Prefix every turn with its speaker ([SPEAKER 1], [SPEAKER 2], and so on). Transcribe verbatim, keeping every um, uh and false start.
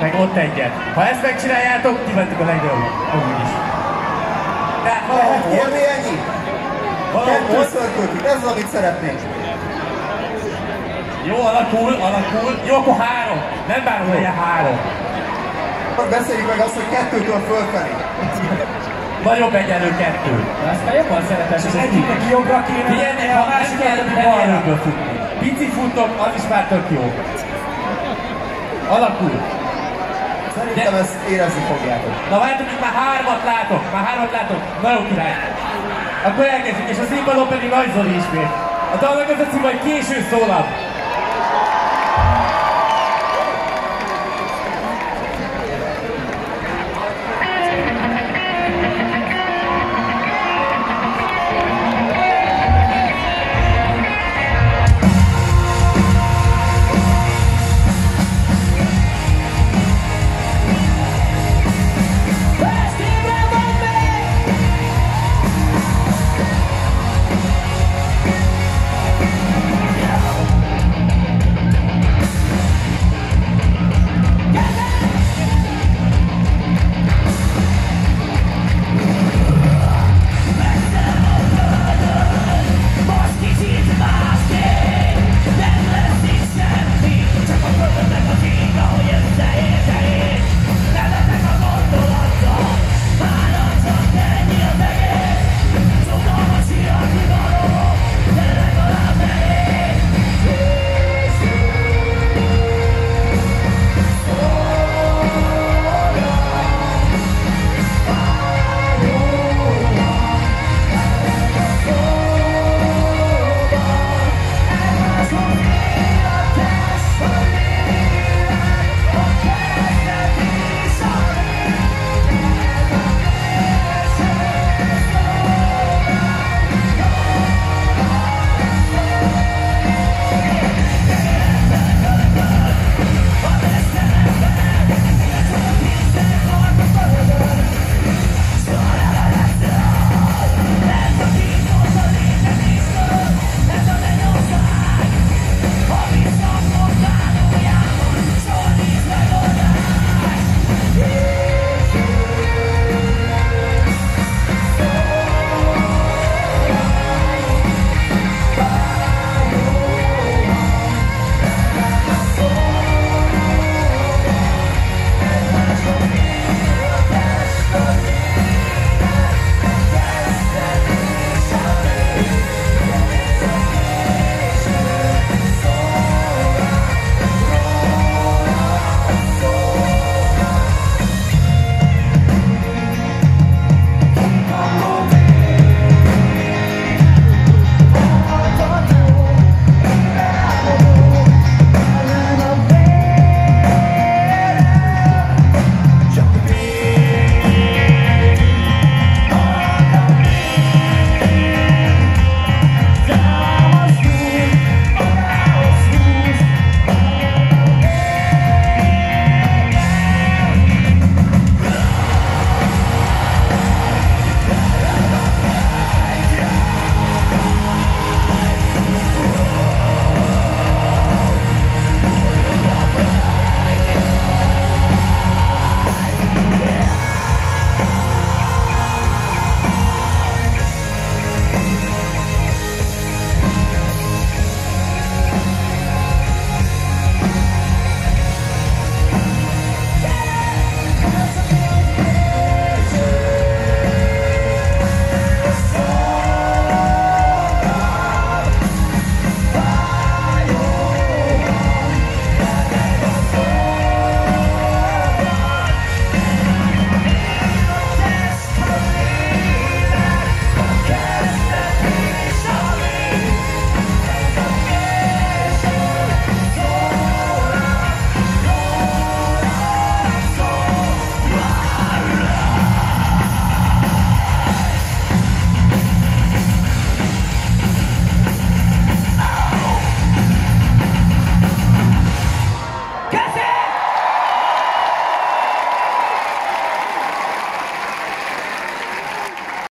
[SPEAKER 1] meg ott egyet. Ha ezt megcsináljátok, ti vettük a legjobban. Amúgy is. Tehát
[SPEAKER 2] Lehet kérni ennyi?
[SPEAKER 1] valahol...
[SPEAKER 2] Kettőször kötjük, ez az, amit szeretnénk.
[SPEAKER 1] Jó, alakul, alakul. Jó, akkor három. Nem bánom, hogy ilyen három.
[SPEAKER 2] Beszéljük meg azt, hogy kettőtől fölfelé.
[SPEAKER 1] Nagyobb egyenlő kettő.
[SPEAKER 3] Azt már jobban szeretem.
[SPEAKER 1] És egyiknek jobbra kéne,
[SPEAKER 3] Figyelj,
[SPEAKER 1] a másik pedig balra futni. Pici futok, az is már tök jó. Alakul.
[SPEAKER 2] Szerintem ezt érezni fogjátok.
[SPEAKER 1] Na várjátok, itt már hármat látok, már hármat látok. Na jó király. Akkor elkezdjük, és a színpadon pedig Nagy Zoli ismét. A dalnak az a cím, hogy Késő szólap.